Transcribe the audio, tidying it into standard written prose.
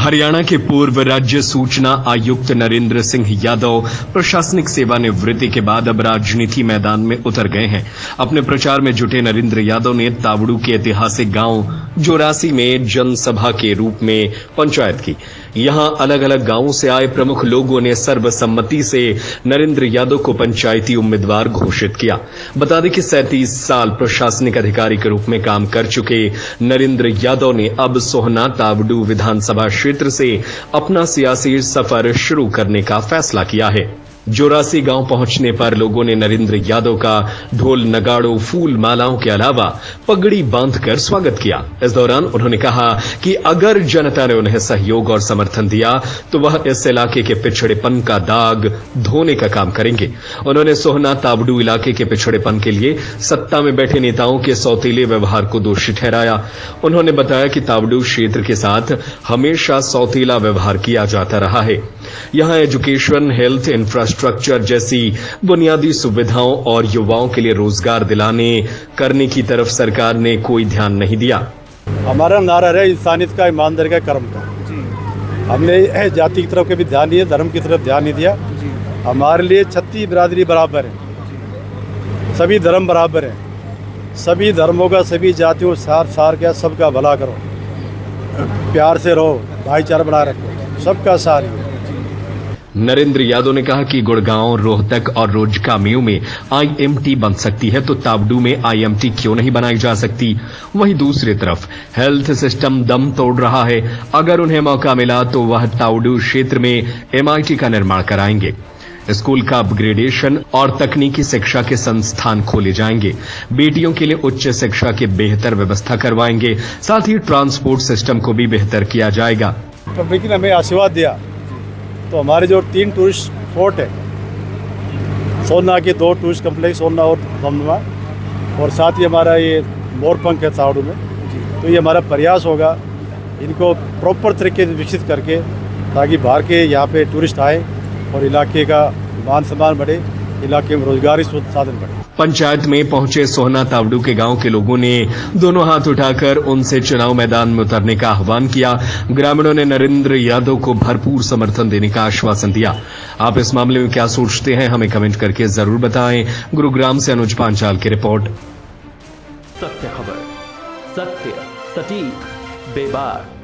हरियाणा के पूर्व राज्य सूचना आयुक्त नरेंद्र सिंह यादव प्रशासनिक सेवानिवृत्ति के बाद अब राजनीति मैदान में उतर गए हैं। अपने प्रचार में जुटे नरेंद्र यादव ने तावड़ू के ऐतिहासिक गांव जोरासी में जनसभा के रूप में पंचायत की। यहां अलग अलग गांवों से आए प्रमुख लोगों ने सर्वसम्मति से नरेंद्र यादव को पंचायती उम्मीदवार घोषित किया। बता दें कि 37 साल प्रशासनिक अधिकारी के रूप में काम कर चुके नरेंद्र यादव ने अब सोहना तावड़ू विधानसभा क्षेत्र से अपना सियासी सफर शुरू करने का फैसला किया है। जोरासी गांव पहुंचने पर लोगों ने नरेंद्र यादव का ढोल नगाड़ों फूल मालाओं के अलावा पगड़ी बांधकर स्वागत किया। इस दौरान उन्होंने कहा कि अगर जनता ने उन्हें सहयोग और समर्थन दिया तो वह इस इलाके के पिछड़ेपन का दाग धोने का काम करेंगे। उन्होंने सोहना तावड़ू इलाके के पिछड़ेपन के लिए सत्ता में बैठे नेताओं के सौतेले व्यवहार को दोषी ठहराया। उन्होंने बताया कि तावड़ू क्षेत्र के साथ हमेशा सौतेला व्यवहार किया जाता रहा है। यहां एजुकेशन, हेल्थ, इंफ्रास्ट्रक्चर जैसी बुनियादी सुविधाओं और युवाओं के लिए रोजगार दिलाने करने की तरफ सरकार ने कोई ध्यान नहीं दिया। हमारा नारा है इंसानियत का, ईमानदारी का, कर्म का। हमने जाति की तरफ कभी ध्यान नहीं दिया, धर्म की तरफ ध्यान नहीं दिया। हमारे लिए छत्ती बिरादरी बराबर है, सभी धर्म बराबर है। सभी धर्मों का, सभी जातियों सार क्या सबका भला करो, प्यार से रहो, भाईचारा बना रखो, सबका सार है। नरेंद्र यादव ने कहा कि गुड़गांव, रोहतक और रोजकामेव में IMT बन सकती है तो तावड़ू में IMT क्यों नहीं बनाई जा सकती। वहीं दूसरी तरफ हेल्थ सिस्टम दम तोड़ रहा है। अगर उन्हें मौका मिला तो वह तावड़ू क्षेत्र में MIT का निर्माण कराएंगे। स्कूल का अपग्रेडेशन और तकनीकी शिक्षा के संस्थान खोले जाएंगे। बेटियों के लिए उच्च शिक्षा की बेहतर व्यवस्था करवाएंगे। साथ ही ट्रांसपोर्ट सिस्टम को भी बेहतर किया जाएगा। पब्लिक ने हमें आशीर्वाद दिया तो हमारे जो 3 टूरिस्ट स्पॉट है, सोना के 2 टूरिस्ट कम्प्लेक्स, सोना और दमदमा, और साथ ही हमारा ये मोरपंख है तावड़ू में। तो ये हमारा प्रयास होगा इनको प्रॉपर तरीके से विकसित करके, ताकि बाहर के यहाँ पे टूरिस्ट आए और इलाके का मान सम्मान बढ़े, इलाके में रोजगारी साधन बढ़े। पंचायत में पहुंचे सोहना तावड़ू के गांव के लोगों ने दोनों हाथ उठाकर उनसे चुनाव मैदान में उतरने का आह्वान किया। ग्रामीणों ने नरेंद्र यादव को भरपूर समर्थन देने का आश्वासन दिया। आप इस मामले में क्या सोचते हैं, हमें कमेंट करके जरूर बताएं। गुरुग्राम से अनुज पांचाल की रिपोर्ट। सत्य खबर, सत्य, सटीक, बेबाक।